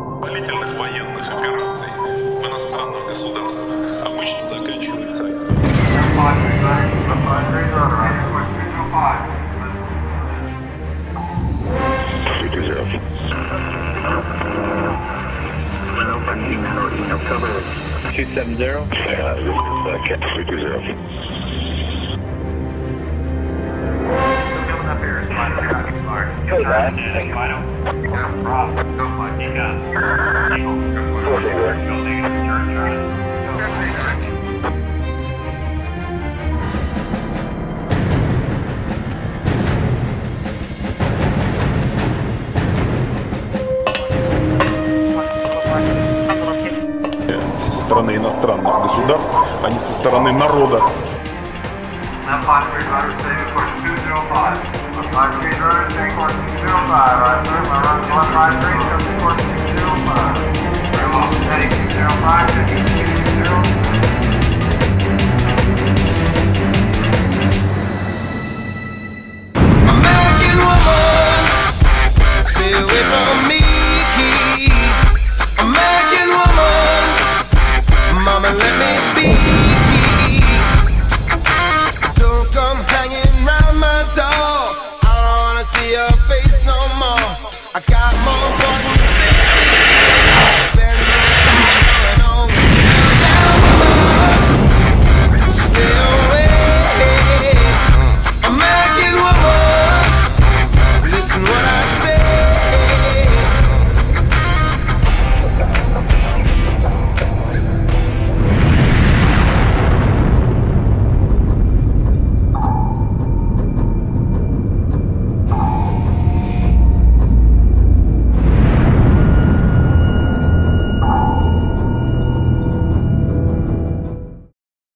длительных военных операций в иностранных государствах обычно заканчивается. Two 270. Hey, Со стороны иностранных государств, а не со стороны народа. Very well. Heading 205,